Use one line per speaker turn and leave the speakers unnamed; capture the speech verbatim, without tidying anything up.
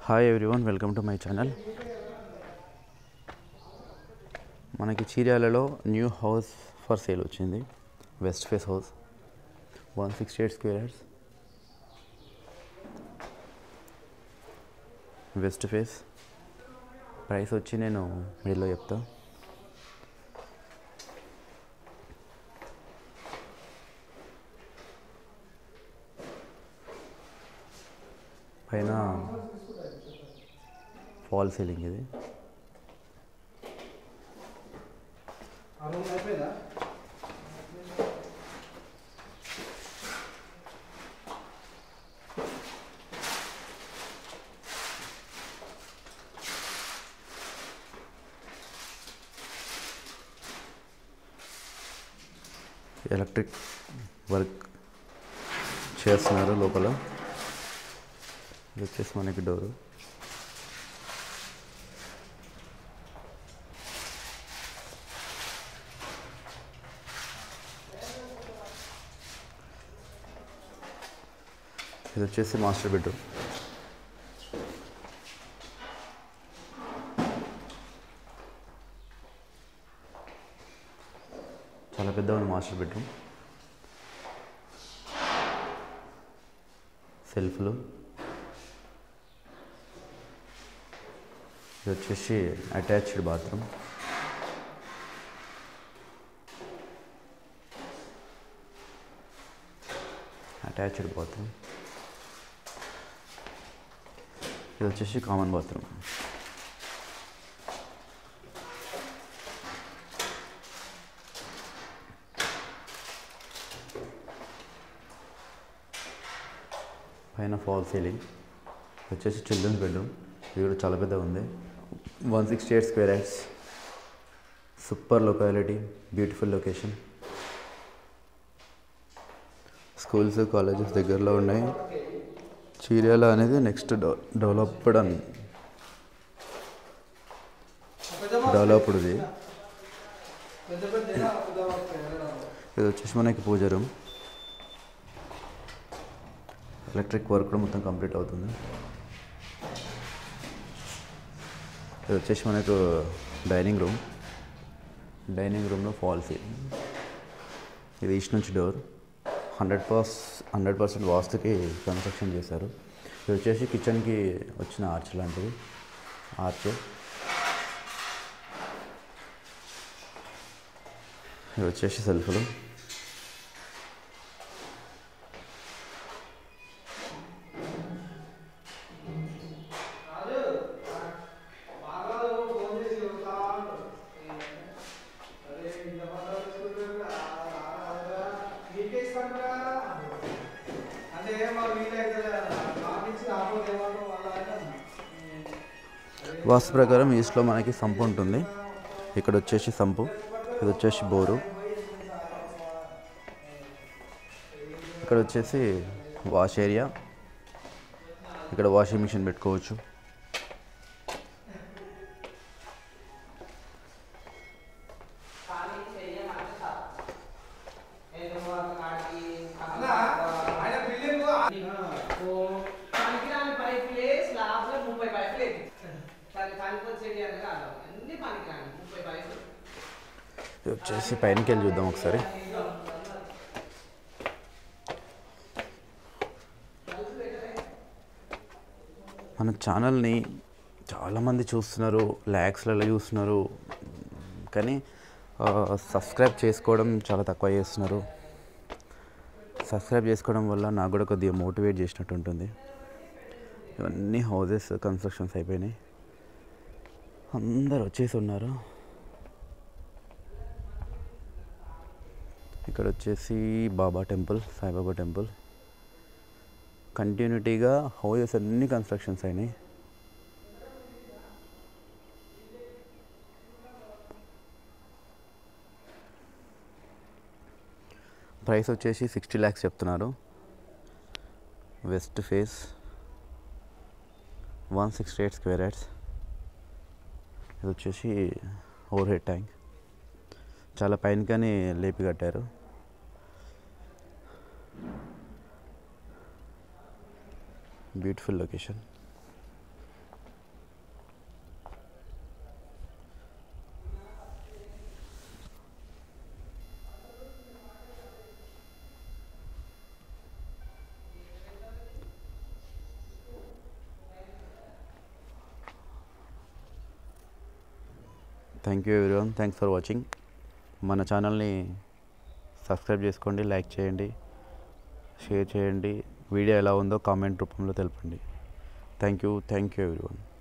Hi everyone, welcome to my channel. మనకి చీర్యాలలో new house for sale వచ్చింది. West face house, one sixty eight square yards, west face. Price వచ్చి నేను మిడిల్లో చెప్తా. పైన ఫాల్ సీలింగ్ ఇది. ఎలక్ట్రిక్ వర్క్ చేస్తున్నారు లోపల. ఇది వచ్చేసి మనకి డోరు. ఇది వచ్చేసి మాస్టర్ బెడ్రూమ్. చాలా పెద్ద ఉంది మాస్టర్ బెడ్రూమ్. సెల్ఫ్లు. ఇది వచ్చేసి అటాచ్డ్ బాత్రూమ్. Attached bathroom. ఇది వచ్చేసి కామన్ బాత్రూమ్. పైన ఫాల్ సీలింగ్. వచ్చేసి చిల్డ్రన్స్ బెడ్రూమ్. ఇది కూడా చాలా పెద్దగా ఉంది. One sixty eight square yards. Super locality, beautiful location. Schools, colleges దగ్గరలో ఉన్నాయి. చీర్యాల అనేది నెక్స్ట్ డెవలప్డ్ అని డెవలప్డ్ది. ఇది వచ్చేసి మనకి పూజ రూమ్. ఎలక్ట్రిక్ వర్క్ కూడా మొత్తం కంప్లీట్ అవుతుంది. ఇది వచ్చేసి మనకు డైనింగ్ రూమ్. డైనింగ్ రూమ్లో ఫాల్ సీలింగ్. ఇది ఈస్ట్ నుంచి డోర్. హండ్రెడ్ పర్స్ హండ్రెడ్ పర్సెంట్ వాస్తుకి కన్స్ట్రక్షన్ చేశారు. ఇది వచ్చేసి కిచెన్కి వచ్చిన ఆర్చ్ లాంటిది. ఆర్చ్. ఇది వచ్చేసి సెల్ఫ్లు. వాస్తు ప్రకారం ఈస్ట్లో మనకి సంపు ఉంటుంది. ఇక్కడ వచ్చేసి సంపు. ఇది వచ్చేసి బోరు. ఇక్కడ వచ్చేసి వాష్ ఏరియా. ఇక్కడ వాషింగ్ మిషన్ పెట్టుకోవచ్చు. ఇది వచ్చేసి పైనకి వెళ్ళి చూద్దాం ఒకసారి. మన ఛానల్ని చాలామంది చూస్తున్నారు, ల్యాక్స్లలో చూస్తున్నారు, కానీ సబ్స్క్రైబ్ చేసుకోవడం చాలా తక్కువ చేస్తున్నారు. సబ్స్క్రైబ్ చేసుకోవడం వల్ల నాకు కూడా కొద్దిగా మోటివేట్ చేసినట్టు ఉంటుంది. ఇవన్నీ హౌజెస్ కన్స్ట్రక్షన్స్ అయిపోయినాయి. అందరు వచ్చేసి ఉన్నారు. ఇక్కడ వచ్చేసి బాబా టెంపుల్, సాయిబాబా టెంపుల్. కంటిన్యూటీగా హౌజెస్ అన్ని కన్స్ట్రక్షన్స్ అయినాయి. ప్రైస్ వచ్చేసి సిక్స్టీ ల్యాక్స్ చెప్తున్నారు. West face, one sixty eight square yards. ఇది వచ్చేసి ఓవర్ హెడ్ ట్యాంక్. చాలా పైన కానీ లేపి కట్టారు. Beautiful location. Thank you everyone, thanks for watching. మన ఛానల్ని సబ్స్క్రైబ్ చేసుకోండి, లైక్ చేయండి, షేర్ చేయండి. వీడియో ఎలా ఉందో కామెంట్ రూపంలో తెలపండి. Thank you thank you everyone.